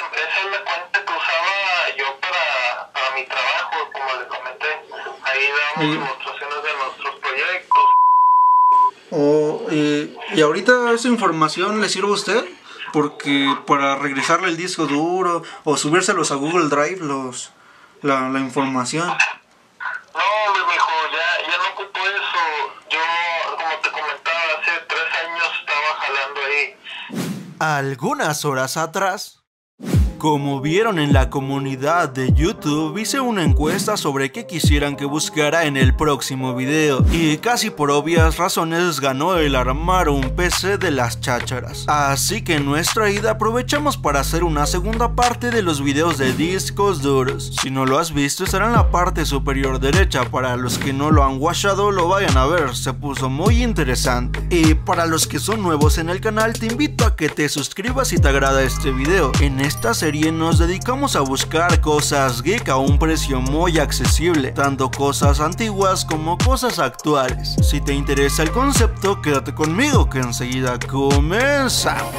esa es la cuenta que usaba yo para mi trabajo, como le comenté. Ahí damos demostraciones de nuestros proyectos. ¿Y ahorita esa información le sirve a usted? Porque para regresarle el disco duro o subírselos a Google Drive la información. No, mijo, ya no ocupo eso. Yo, como te comentaba, hace 3 años estaba jalando ahí. Algunas horas atrás, como vieron en la comunidad de YouTube, hice una encuesta sobre qué quisieran que buscara en el próximo video, y casi por obvias razones ganó el armar un PC de las chácharas. Así que en nuestra ida aprovechamos para hacer una segunda parte de los videos de discos duros. Si no lo has visto, estará en la parte superior derecha. Para los que no lo han watchado, lo vayan a ver, se puso muy interesante. Y para los que son nuevos en el canal, te invito a que te suscribas si te agrada este video. En esta serie nos dedicamos a buscar cosas geek a un precio muy accesible, tanto cosas antiguas como cosas actuales. Si te interesa el concepto, quédate conmigo que enseguida comenzamos.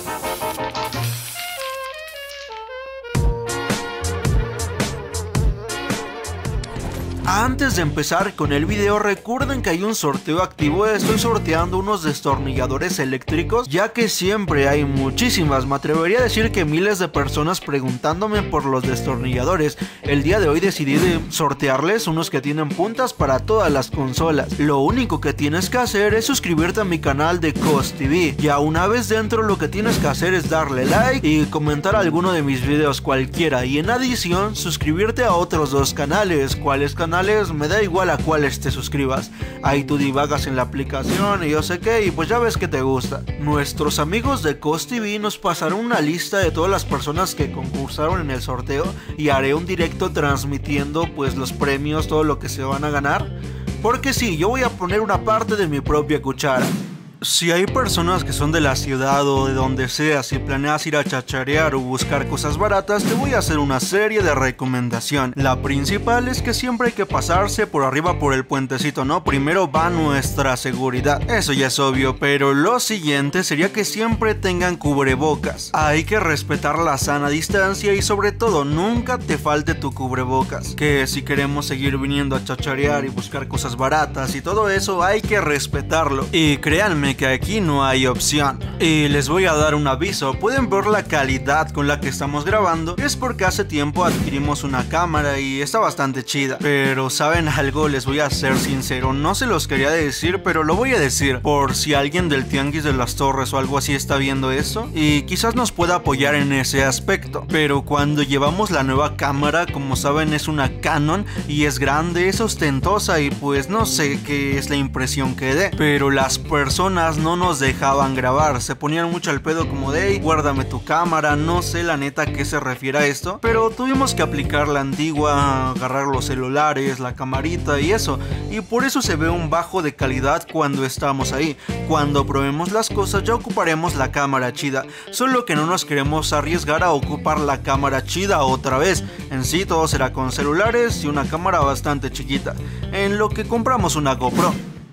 Antes de empezar con el video, recuerden que hay un sorteo activo. Estoy sorteando unos destornilladores eléctricos, ya que siempre hay muchísimas, me atrevería a decir que miles de personas preguntándome por los destornilladores. El día de hoy decidí de sortearles unos que tienen puntas para todas las consolas. Lo único que tienes que hacer es suscribirte a mi canal de COSTV. Ya una vez dentro, lo que tienes que hacer es darle like y comentar alguno de mis videos, cualquiera, y en adición suscribirte a otros 2 canales. ¿Cuáles canales? Me da igual a cuáles te suscribas. Ahí tú divagas en la aplicación y yo sé qué, y pues ya ves que te gusta. Nuestros amigos de COSTV nos pasaron una lista de todas las personas que concursaron en el sorteo, y haré un directo transmitiendo pues los premios, todo lo que se van a ganar. Porque sí, yo voy a poner una parte de mi propia cuchara. Si hay personas que son de la ciudad o de donde sea, si planeas ir a chacharear o buscar cosas baratas, te voy a hacer una serie de recomendaciones. La principal es que siempre hay que pasarse por arriba por el puentecito, ¿no? Primero va nuestra seguridad, eso ya es obvio, pero lo siguiente sería que siempre tengan cubrebocas. Hay que respetar la sana distancia y sobre todo nunca te falte tu cubrebocas. Que si queremos seguir viniendo a chacharear y buscar cosas baratas y todo eso, hay que respetarlo. Y créanme que aquí no hay opción. Y les voy a dar un aviso, pueden ver la calidad con la que estamos grabando, es porque hace tiempo adquirimos una cámara y está bastante chida. Pero ¿saben algo? Les voy a ser sincero, no se los quería decir, pero lo voy a decir por si alguien del Tianguis de las Torres o algo así está viendo eso y quizás nos pueda apoyar en ese aspecto. Pero cuando llevamos la nueva cámara, como saben, es una Canon y es grande, es ostentosa y pues no sé qué es la impresión que dé, pero las personas no nos dejaban grabar, se ponían mucho al pedo como de hey, guárdame tu cámara, no sé la neta a qué se refiere a esto, pero tuvimos que aplicar la antigua, agarrar los celulares, la camarita y eso, y por eso se ve un bajo de calidad cuando estamos ahí. Cuando probemos las cosas ya ocuparemos la cámara chida, solo que no nos queremos arriesgar a ocupar la cámara chida otra vez. En sí todo será con celulares y una cámara bastante chiquita, en lo que compramos una GoPro.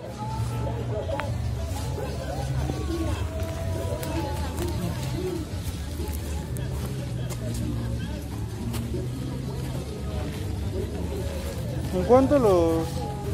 ¿En cuánto los...?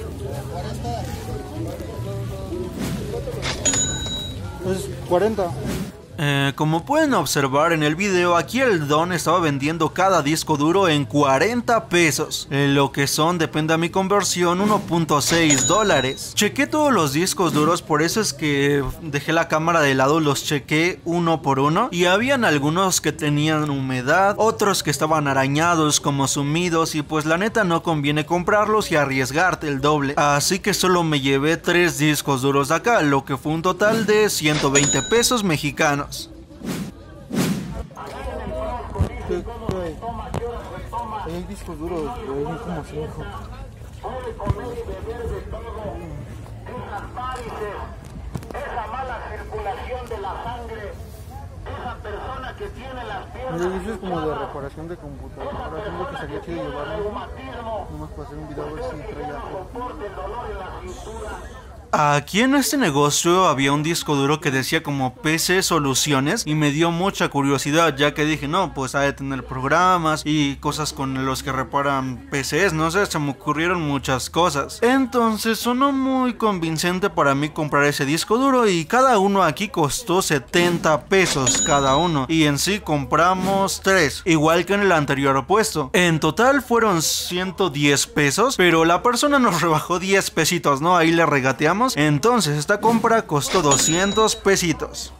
40. Pues 40. Como pueden observar en el video, aquí el Don estaba vendiendo cada disco duro en 40 pesos, lo que son, depende de mi conversión, 1.6 dólares. Chequé todos los discos duros, por eso es que dejé la cámara de lado, los chequé uno por uno y habían algunos que tenían humedad, otros que estaban arañados como sumidos y pues la neta no conviene comprarlos y arriesgarte el doble. Así que solo me llevé 3 discos duros de acá, lo que fue un total de 120 pesos mexicanos. Hay discos duros, hay como 5. Esa mala circulación de la sangre, esa persona que tiene las piernas. Eso es como de reparación de computadora, tengo que salir chido y llevarlo. Nomás para hacer un video a ver si trae algo. Aquí en este negocio había un disco duro que decía como PC Soluciones y me dio mucha curiosidad, ya que dije, no, pues ha de tener programas y cosas con los que reparan PCs, no sé, se me ocurrieron muchas cosas. Entonces sonó muy convincente para mí comprar ese disco duro y cada uno aquí costó 70 pesos cada uno y en sí compramos 3, igual que en el anterior puesto. En total fueron 110 pesos, pero la persona nos rebajó 10 pesitos, ¿no? Ahí le regateamos. Entonces esta compra costó 200 pesitos.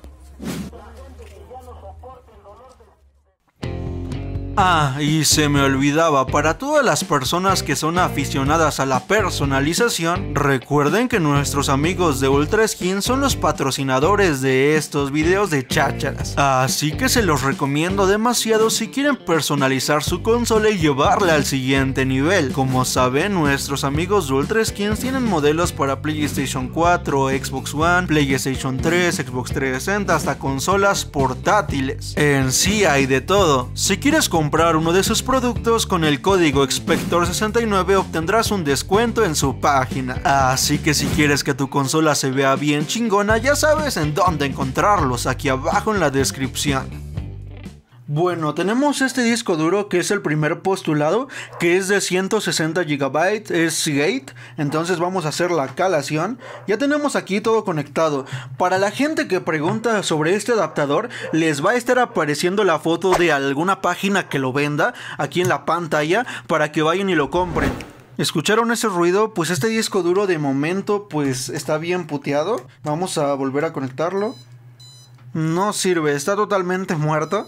Ah, y se me olvidaba, para todas las personas que son aficionadas a la personalización, recuerden que nuestros amigos de Ultra Skin son los patrocinadores de estos videos de chácharas. Así que se los recomiendo demasiado si quieren personalizar su consola y llevarla al siguiente nivel. Como saben, nuestros amigos de Ultra Skins tienen modelos para PlayStation 4, Xbox One, PlayStation 3, Xbox 360, hasta consolas portátiles. En sí hay de todo. Si quieres comprar uno de sus productos, con el código Expector69 obtendrás un descuento en su página. Así que si quieres que tu consola se vea bien chingona, ya sabes en dónde encontrarlos, aquí abajo en la descripción. Bueno, tenemos este disco duro que es el primer postulado, que es de 160 GB, es Seagate, entonces vamos a hacer la calación. Ya tenemos aquí todo conectado. Para la gente que pregunta sobre este adaptador, les va a estar apareciendo la foto de alguna página que lo venda aquí en la pantalla para que vayan y lo compren. ¿Escucharon ese ruido? Pues este disco duro de momento pues está bien puteado. Vamos a volver a conectarlo. No sirve, está totalmente muerto.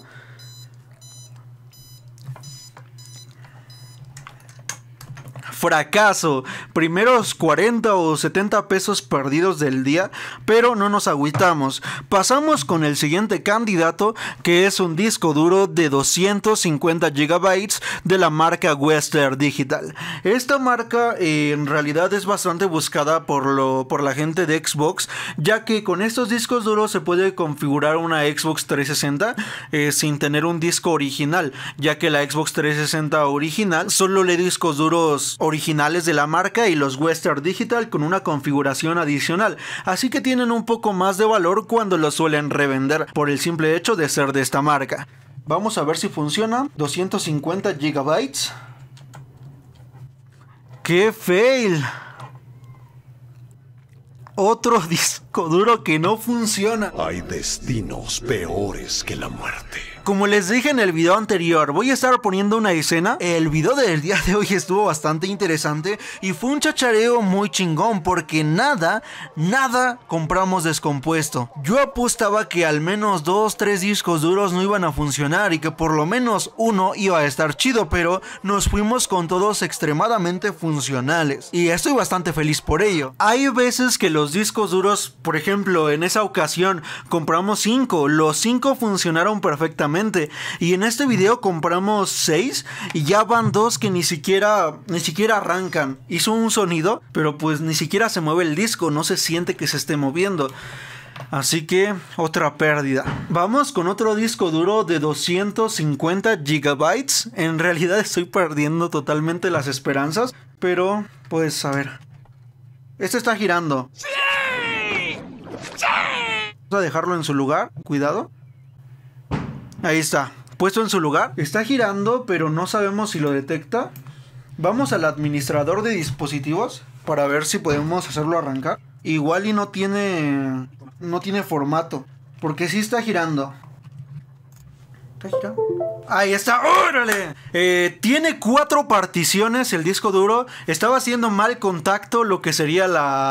Fracaso, primeros 40 o 70 pesos perdidos del día, pero no nos agüitamos. Pasamos con el siguiente candidato, que es un disco duro de 250 GB de la marca Western Digital. Esta marca en realidad es bastante buscada por la gente de Xbox, ya que con estos discos duros se puede configurar una Xbox 360 sin tener un disco original, ya que la Xbox 360 original solo lee discos duros originales de la marca y los Western Digital con una configuración adicional, así que tienen un poco más de valor cuando los suelen revender por el simple hecho de ser de esta marca. Vamos a ver si funciona. 250 GB. ¡Qué fail! Otro disco duro que no funciona. Hay destinos peores que la muerte. Como les dije en el video anterior, voy a estar poniendo una escena. El video del día de hoy estuvo bastante interesante y fue un chachareo muy chingón porque nada compramos descompuesto. Yo apostaba que al menos 2-3 discos duros no iban a funcionar y que por lo menos uno iba a estar chido, pero nos fuimos con todos extremadamente funcionales y estoy bastante feliz por ello. Hay veces que los discos duros, por ejemplo, en esa ocasión compramos 5, los 5 funcionaron perfectamente. Y en este video compramos 6 y ya van 2 que ni siquiera arrancan. Hizo un sonido, pero pues ni siquiera se mueve el disco, no se siente que se esté moviendo. Así que otra pérdida. Vamos con otro disco duro de 250 GB. En realidad estoy perdiendo totalmente las esperanzas, pero pues a ver. Este está girando. ¡Sí! ¡Sí! Vamos a dejarlo en su lugar, cuidado. Ahí está, puesto en su lugar. Está girando, pero no sabemos si lo detecta. Vamos al administrador de dispositivos para ver si podemos hacerlo arrancar. Igual y no tiene formato, porque sí está girando. ¿Está girando? Ahí está, ¡órale! Tiene 4 particiones el disco duro. Estaba haciendo mal contacto lo que sería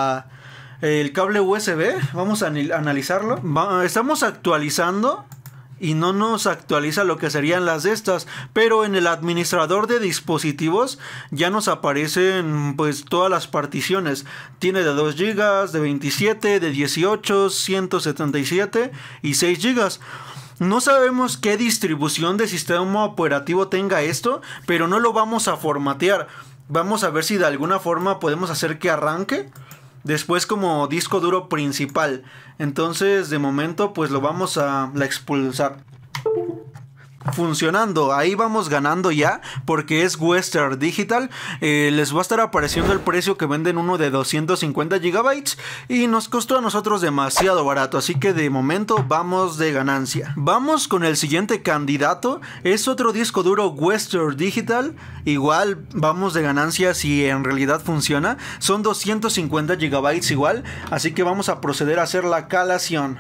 el cable USB. Vamos a analizarlo. Estamos actualizando y no nos actualiza lo que serían las de estas, pero en el administrador de dispositivos ya nos aparecen pues todas las particiones. Tiene de 2 GB, de 27, de 18, 177 y 6 GB. No sabemos qué distribución de sistema operativo tenga esto, pero no lo vamos a formatear. Vamos a ver si de alguna forma podemos hacer que arranque después como disco duro principal. Entonces de momento pues lo vamos a expulsar. funcionando. Ahí vamos ganando ya, porque es Western Digital. Les va a estar apareciendo el precio que venden uno de 250 GB y nos costó a nosotros demasiado barato, así que de momento vamos de ganancia. Vamos con el siguiente candidato. Es otro disco duro Western Digital. Igual vamos de ganancia si en realidad funciona. Son 250 GB igual, así que vamos a proceder a hacer la calación.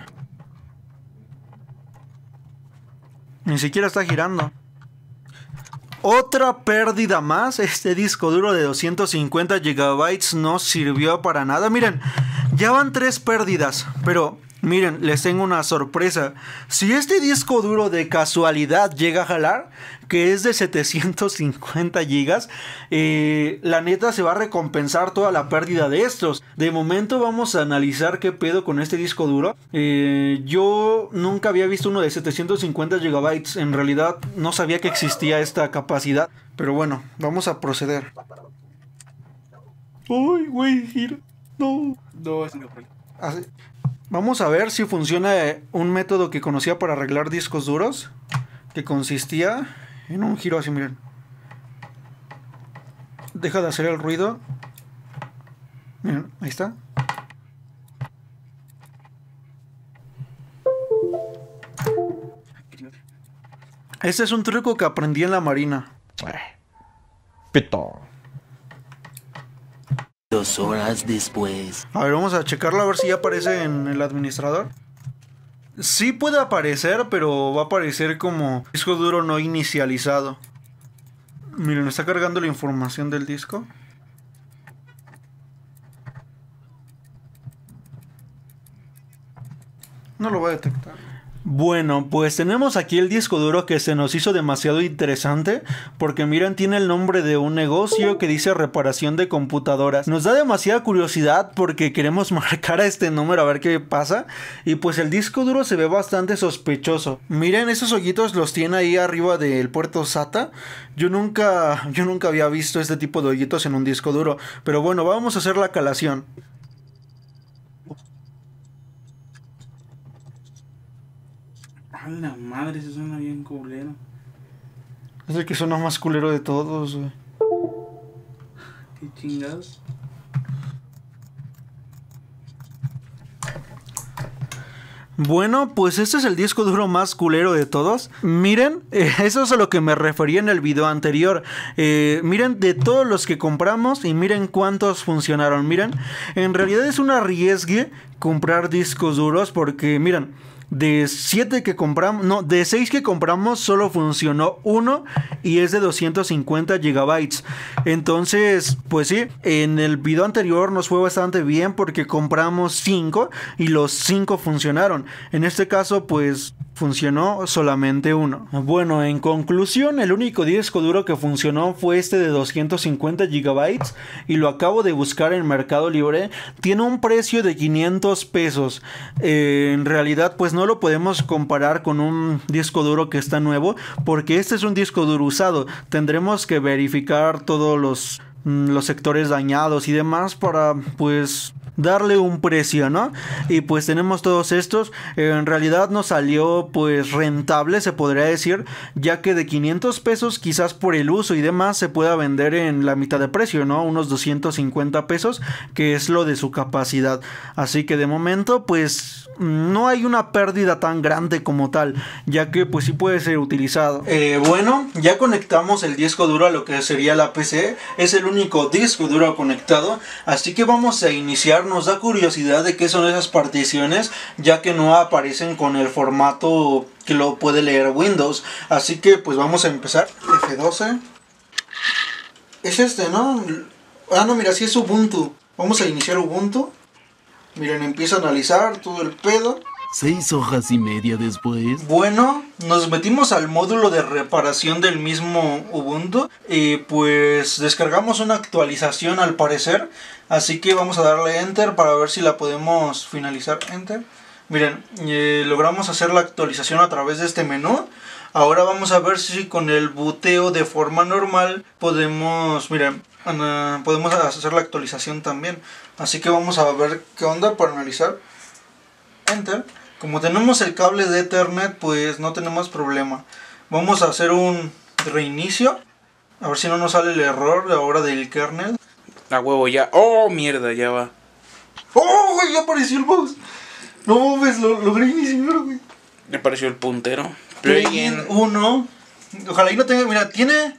Ni siquiera está girando. Otra pérdida más. Este disco duro de 250 GB no sirvió para nada. Miren, ya van 3 pérdidas. Pero miren, les tengo una sorpresa. Si este disco duro de casualidad llega a jalar, que es de 750 GB, la neta se va a recompensar toda la pérdida de estos. De momento vamos a analizar qué pedo con este disco duro. Yo nunca había visto uno de 750 GB. En realidad no sabía que existía esta capacidad. Pero bueno, vamos a proceder. Uy, güey, giro. No. No, es una Así. Vamos a ver si funciona un método que conocía para arreglar discos duros, que consistía en un giro así, miren. Deja de hacer el ruido. Miren, ahí está. Este es un truco que aprendí en la marina. Pito. 2 horas después. A ver, vamos a checarlo a ver si ya aparece en el administrador. Sí puede aparecer, pero va a aparecer como disco duro no inicializado. Miren, está cargando la información del disco. No lo voy a detectar. Bueno, pues tenemos aquí el disco duro que se nos hizo demasiado interesante, porque miren, tiene el nombre de un negocio que dice reparación de computadoras. Nos da demasiada curiosidad porque queremos marcar a este número a ver qué pasa. Y pues el disco duro se ve bastante sospechoso. Miren, esos hoyitos los tiene ahí arriba del puerto SATA. Yo nunca había visto este tipo de hoyitos en un disco duro. Pero bueno, vamos a hacer la calación. A la madre, eso suena bien culero. Es el que suena más culero de todos, güey. Qué chingados. Bueno, pues este es el disco duro más culero de todos. Miren, eso es a lo que me refería en el video anterior. Miren de todos los que compramos y miren cuántos funcionaron. Miren, en realidad es un arriesgue comprar discos duros porque, miren, de 7 que compramos, no, de 6 que compramos solo funcionó uno y es de 250 GB. Entonces, pues sí, en el video anterior nos fue bastante bien porque compramos 5 y los 5 funcionaron. En este caso, pues funcionó solamente uno. Bueno, en conclusión, el único disco duro que funcionó fue este de 250 GB y lo acabo de buscar en Mercado Libre. Tiene un precio de 500 pesos. En realidad, pues no lo podemos comparar con un disco duro que está nuevo porque este es un disco duro usado. Tendremos que verificar todos los sectores dañados y demás para, pues, darle un precio, ¿no? Y pues tenemos todos estos. En realidad nos salió pues rentable, se podría decir, ya que de 500 pesos quizás por el uso y demás se pueda vender en la mitad de precio, ¿no? Unos 250 pesos, que es lo de su capacidad. Así que de momento pues no hay una pérdida tan grande como tal, ya que pues sí puede ser utilizado. Bueno, ya conectamos el disco duro a lo que sería la PC. Es el único disco duro conectado, así que vamos a iniciar. Nos da curiosidad de qué son esas particiones, ya que no aparecen con el formato que lo puede leer Windows. Así que pues vamos a empezar. F12. Es este, ¿no? Ah, no, mira, sí es Ubuntu. Vamos a iniciar Ubuntu. Miren, empiezo a analizar todo el pedo. 6 hojas y media después. Bueno, nos metimos al módulo de reparación del mismo Ubuntu y pues descargamos una actualización al parecer. Así que vamos a darle Enter para ver si la podemos finalizar. Enter. Miren, logramos hacer la actualización a través de este menú. Ahora vamos a ver si con el buteo de forma normal podemos, miren, podemos hacer la actualización también. Así que vamos a ver qué onda para analizar. Enter. Como tenemos el cable de Ethernet, pues no tenemos problema. Vamos a hacer un reinicio. A ver si no nos sale el error ahora del kernel. A huevo ya. Oh, mierda, ya va. ¡Oh, güey! Ya apareció el mouse. No mames, lo logré iniciar, güey. Me apareció el puntero. Plugin 1. Ojalá y no tenga... Mira, tiene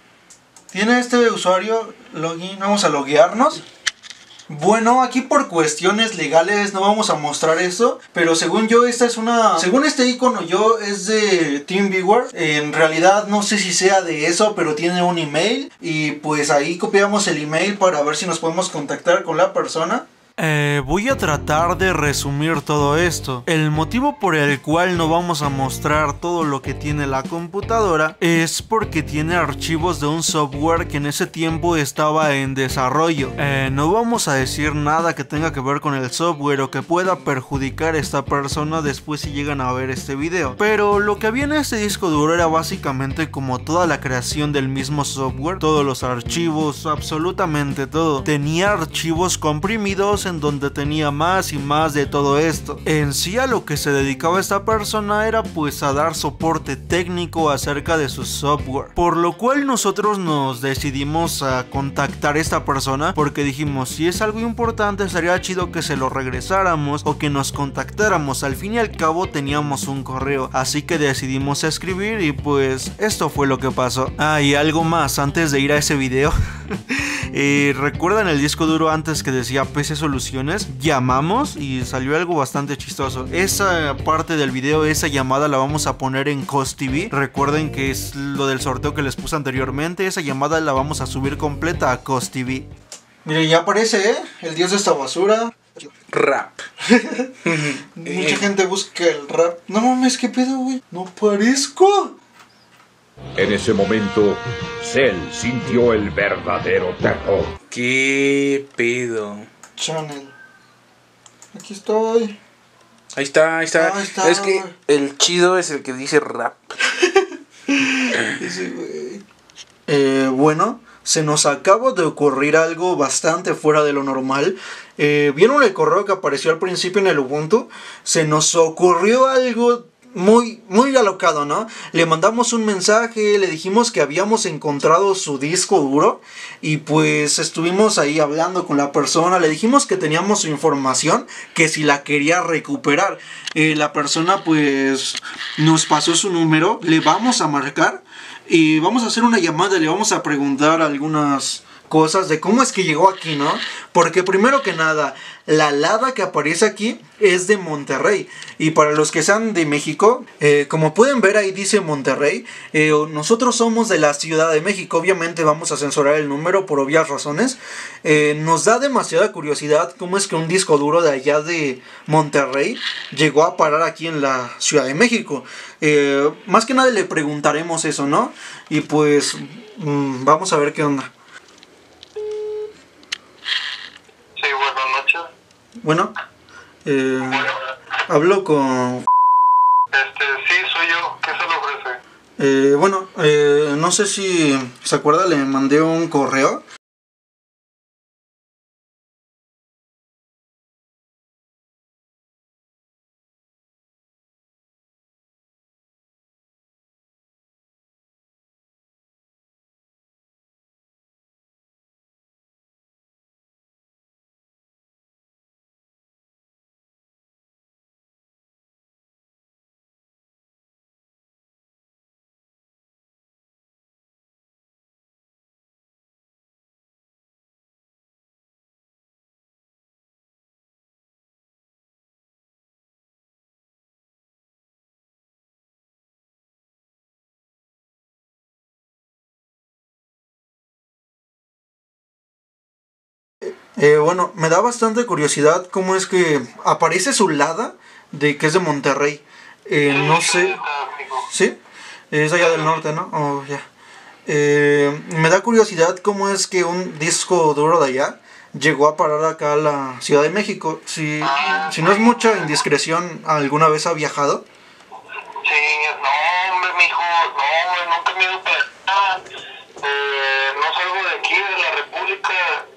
este usuario login. Vamos a loguearnos. Bueno, aquí por cuestiones legales no vamos a mostrar eso, pero según yo según este icono es de TeamViewer. En realidad no sé si sea de eso, pero tiene un email y pues ahí copiamos el email para ver si nos podemos contactar con la persona. Voy a tratar de resumir todo esto. El motivo por el cual no vamos a mostrar todo lo que tiene la computadora es porque tiene archivos de un software que en ese tiempo estaba en desarrollo. No vamos a decir nada que tenga que ver con el software o que pueda perjudicar a esta persona después si llegan a ver este video. Pero lo que había en este disco duro era básicamente como toda la creación del mismo software, todos los archivos, absolutamente todo. Tenía archivos comprimidos en donde tenía más y más de todo esto. En sí a lo que se dedicaba esta persona era pues a dar soporte técnico acerca de su software, por lo cual nosotros nos decidimos a contactar a esta persona porque dijimos, si es algo importante estaría chido que se lo regresáramos o que nos contactáramos. Al fin y al cabo teníamos un correo, así que decidimos escribir y pues esto fue lo que pasó. Y algo más antes de ir a ese video. ¿Recuerdan el disco duro antes que decía PC Soluciones? Llamamos y salió algo bastante chistoso. Esa parte del video, esa llamada la vamos a poner en Cos TV. Recuerden que es lo del sorteo que les puse anteriormente. Esa llamada la vamos a subir completa a Cos TV. Miren, ya aparece, el dios de esta basura. Rap. Mucha gente busca el rap. No mames, ¿qué pedo, güey? No parezco. En ese momento, Cell sintió el verdadero terror. ¿Qué pedo? Channel. Aquí estoy. Ahí está. Ahí está, Es que el chido es el que dice rap. Ese güey. Bueno, se nos acaba de ocurrir algo bastante fuera de lo normal. ¿Vieron el correo que apareció al principio en el Ubuntu? Se nos ocurrió algo muy alocado, ¿no? Le mandamos un mensaje, le dijimos que habíamos encontrado su disco duro y pues estuvimos ahí hablando con la persona, le dijimos que teníamos su información, que si la quería recuperar. La persona pues nos pasó su número, le vamos a marcar y vamos a hacer una llamada, le vamos a preguntar algunas cosas de cómo es que llegó aquí, ¿no? Porque primero que nada, la LADA que aparece aquí es de Monterrey. Y para los que sean de México, como pueden ver ahí dice Monterrey. Nosotros somos de la Ciudad de México. Obviamente vamos a censurar el número por obvias razones. Nos da demasiada curiosidad cómo es que un disco duro de allá de Monterrey llegó a parar aquí en la Ciudad de México. Más que nada le preguntaremos eso, ¿no? Y pues vamos a ver qué onda. Sí, buenas noches. Bueno, hablo con... Sí, soy yo. ¿Qué se le ofrece? No sé si se acuerda, le mandé un correo. Bueno, me da bastante curiosidad cómo es que aparece su LADA de que es de Monterrey. No sé. ¿Sí? Es allá del norte, ¿no? Oh, ya. Me da curiosidad cómo es que un disco duro de allá llegó a parar acá a la Ciudad de México. Si no es mucha indiscreción, ¿alguna vez ha viajado? Sí, no, hombre, mijo, no, nunca me he ido para allá. No salgo de aquí, de la República,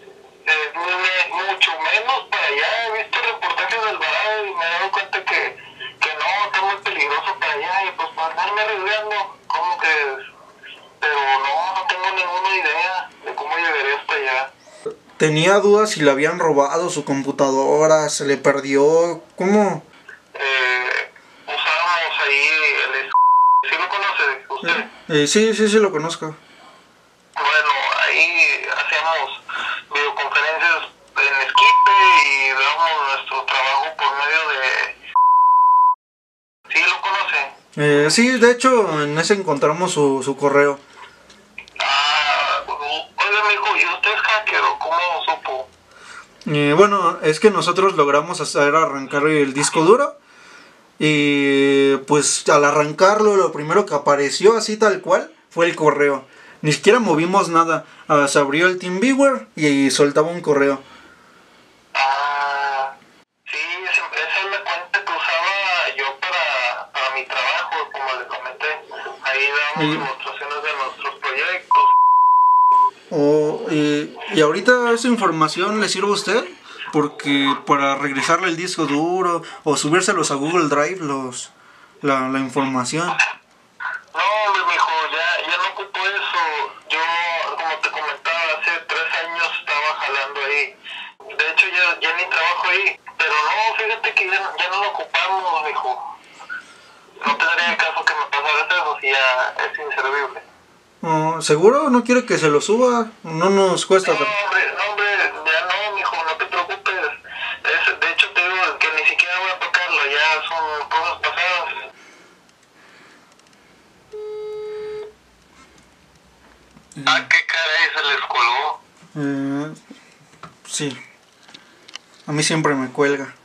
mucho menos para allá. He visto reportajes del Varado y me he dado cuenta que no, está muy peligroso para allá. Y pues para andarme arriesgando, ¿cómo ya. Tenía dudas si le habían robado su computadora, se le perdió, ¿cómo? Usábamos ahí el... ¿Sí lo conoce usted? Sí lo conozco. Bueno, ahí hacíamos videoconferencias en Skype y dábamos nuestro trabajo por medio de... ¿Sí lo conoce? Sí, de hecho, en ese encontramos su correo. Oiga, mijo, ¿y usted es hacker o cómo supo? Bueno, es que nosotros logramos hacer arrancar el disco duro. Y pues al arrancarlo, lo primero que apareció así tal cual fue el correo. Ni siquiera movimos nada. Se abrió el TeamViewer y soltaba un correo. Sí, esa es la cuenta que usaba yo para mi trabajo, como le comenté. Ahí damos demostraciones de nuestros proyectos. Y ahorita esa información le sirve a usted, porque para regresarle el disco duro o subírselos a Google Drive la información. No, mijo, ya no ocupo eso. Yo, como te comentaba, hace 3 años estaba jalando ahí. De hecho, ya ni trabajo ahí. Pero no, fíjate que ya no lo ocupamos, mijo. No tendría caso que me pasaras eso si ya es inservible. ¿Seguro? ¿No quiere que se lo suba? No nos cuesta. No, hombre, ya no, mijo, no te preocupes. De hecho, te digo que ni siquiera voy a tocarlo, ya son cosas pasadas. ¿Qué caray se les colgó? Sí. A mí siempre me cuelga.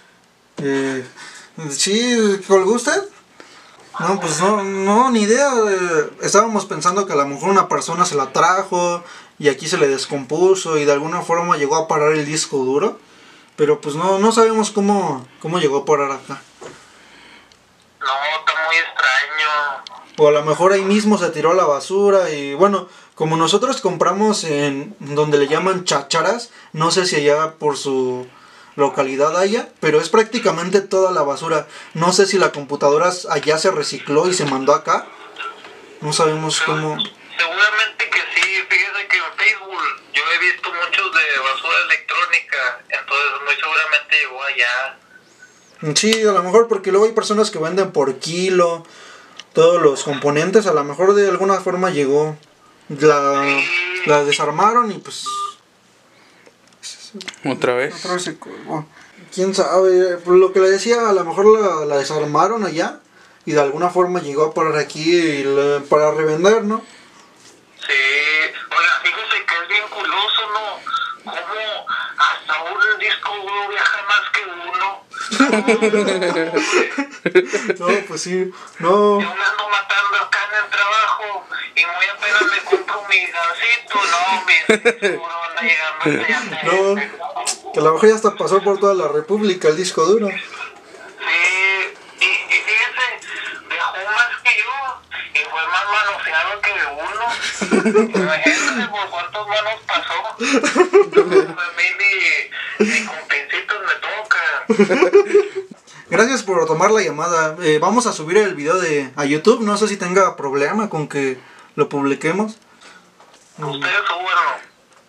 ¿Sí colgó usted? No, pues no, ni idea. Estábamos pensando que a lo mejor una persona se la trajo y aquí se le descompuso y de alguna forma llegó a parar el disco duro. Pero pues no sabemos cómo llegó a parar acá. No, está muy extraño. O a lo mejor ahí mismo se tiró a la basura y bueno, como nosotros compramos en donde le llaman chácharas, no sé si allá por su localidad haya, pero es prácticamente toda la basura. No sé si la computadora allá se recicló y se mandó acá. No sabemos cómo. Seguramente que sí. Fíjese que en Facebook yo he visto muchos de basura electrónica, entonces muy seguramente llegó allá. Sí, a lo mejor porque luego hay personas que venden por kilo todos los componentes, a lo mejor de alguna forma llegó. La desarmaron y pues ¿Otra vez? se colgó. ¿Quién sabe? Por lo que le decía, a lo mejor la desarmaron allá y de alguna forma llegó a parar aquí para revender, ¿no? Sí, oiga, fíjese que es bien curioso, ¿no? Como hasta un disco duro viaja más que uno. No, pues sí, no. Yo me ando matando acá en el trabajo y muy apenas me compro mi gancito, no, mi seguro anda llegando hasta allá. No, que a lo mejor ya hasta pasó por toda la república el disco duro. Sí, y fíjese, viajó más que yo y fue más manoseado que uno. Imagínate por cuántas manos pasó. A mí ni con pincitos me toca. Gracias por tomar la llamada. Vamos a subir el video a YouTube. No sé si tenga problema con que lo publiquemos. Ustedes súbanlo.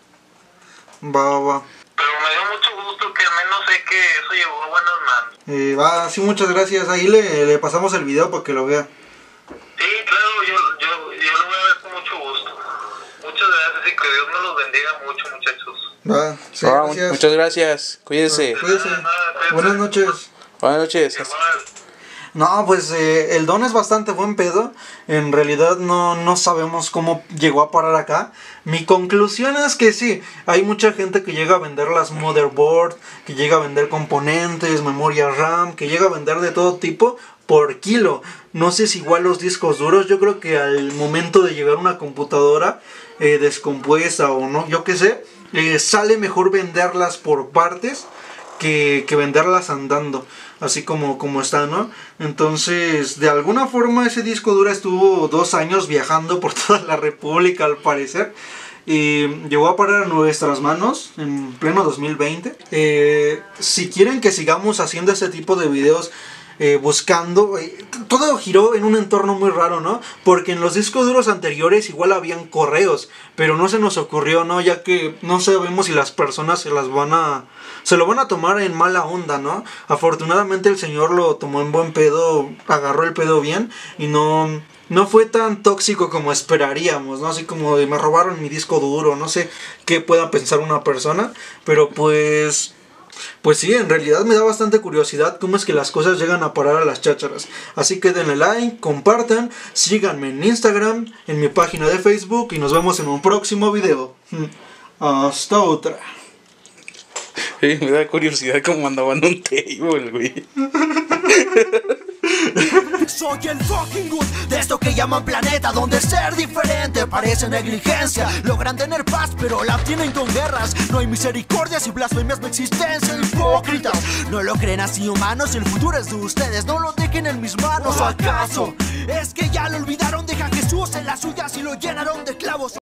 Va. Pero me dio mucho gusto que al menos sé que eso llegó a buenas manos. Sí, muchas gracias. Ahí le pasamos el video para que lo vea. Sí, claro, yo lo voy a ver con mucho gusto. Muchas gracias y que Dios me los bendiga mucho, muchachos. Sí, gracias. Muchas gracias. Cuídense. Cuídense. Buenas noches. Buenas noches. No, pues el Don es bastante buen pedo. En realidad no sabemos cómo llegó a parar acá. Mi conclusión es que sí, hay mucha gente que llega a vender las motherboard, que llega a vender componentes, memoria RAM, que llega a vender de todo tipo por kilo. No sé si igual los discos duros. Yo creo que al momento de llegar una computadora descompuesta o no, yo qué sé, sale mejor venderlas por partes que venderlas andando, así como está, ¿no? Entonces, de alguna forma ese disco duro estuvo 2 años viajando por toda la república, al parecer, y llegó a parar a nuestras manos en pleno 2020. Si quieren que sigamos haciendo este tipo de videos, buscando. Todo giró en un entorno muy raro, ¿no? Porque en los discos duros anteriores igual habían correos, pero no se nos ocurrió, ¿no? Ya que no sabemos si las personas se lo van a tomar en mala onda, ¿no? Afortunadamente el señor lo tomó en buen pedo, agarró el pedo bien y no fue tan tóxico como esperaríamos, ¿no? Así como de me robaron mi disco duro, no sé qué pueda pensar una persona, pero pues sí, en realidad me da bastante curiosidad cómo es que las cosas llegan a parar a las chácharas. Así que denle like, compartan, síganme en Instagram, en mi página de Facebook y nos vemos en un próximo video. Hasta otra. Me da curiosidad cómo andaban un table, güey. Soy el fucking good de esto que llaman planeta, donde ser diferente parece negligencia. Logran tener paz pero la obtienen con guerras. No hay misericordias y blasfemias, no existencia. Hipócritas, no lo creen así humanos. El futuro es de ustedes, no lo dejen en mis manos. ¿O acaso es que ya lo olvidaron? Deja a Jesús en las suyas y lo llenaron de clavos.